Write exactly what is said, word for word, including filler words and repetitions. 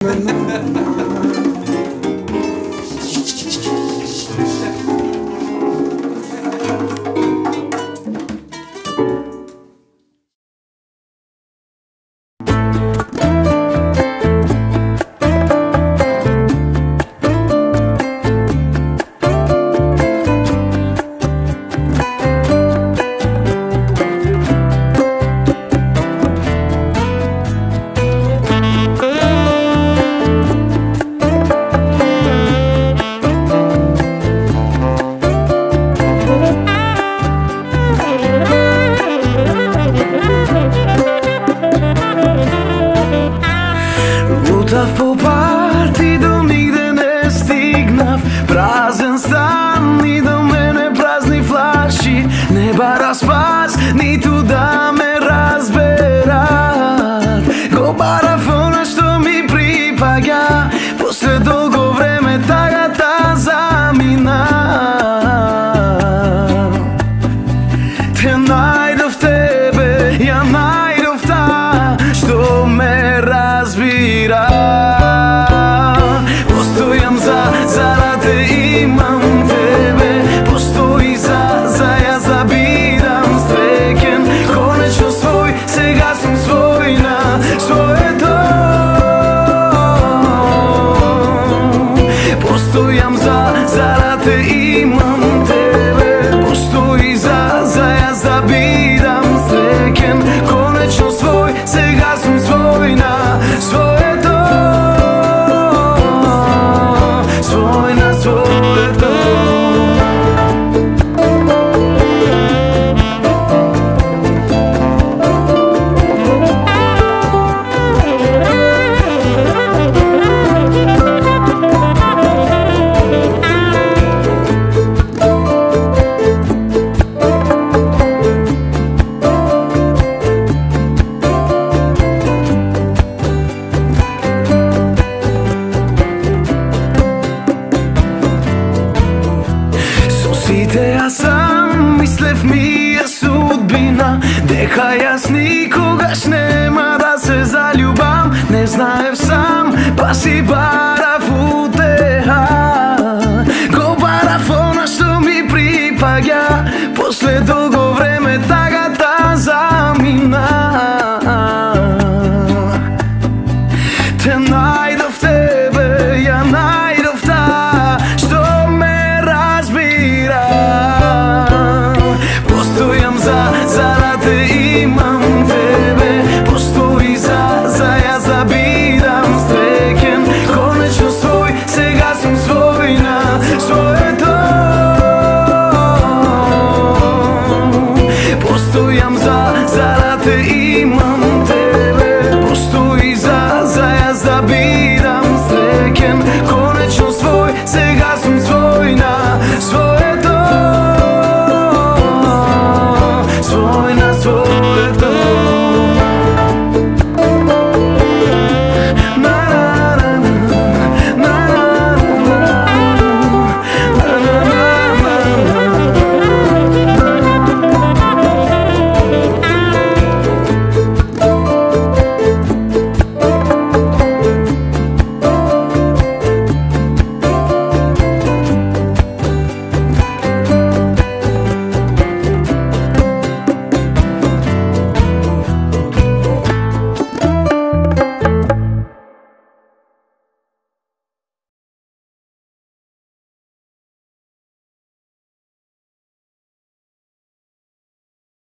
Po parti do nigde ne stignav, prazan stan, ni do mene prazni flaši. Ne bara spas, nitу da me razberat. Ko bara fona što mi pripaga, posle dugo vreme tagata zamina. Te najdov tebe, ja najdov ta što me razbira. Postojam za, zarad te imam tebe. Postoji za, za ja zabiram streken. Konečno svoj, сега sam svoj na svoje to. Postojam za, zarad te imam tebe. Postoji za, za ja zabiram streken. Konečno svoj, сега sam svoj na svoje to. Svoj na svoje to. Сите аз сам мислев ми е судбина, дека јас никогаш нема да се заљубам. Не знаев сам, па си барав утеха. Го барав она што ми припаѓа, после долго време тагата замина. Те најдов тебе, ја најдов та што ме разбира. Постојам за, зарад те имам тебе. Постои за, за ја забирам стрекен. Конечно свој, сега сум свој на своето. Постојам за, зарад те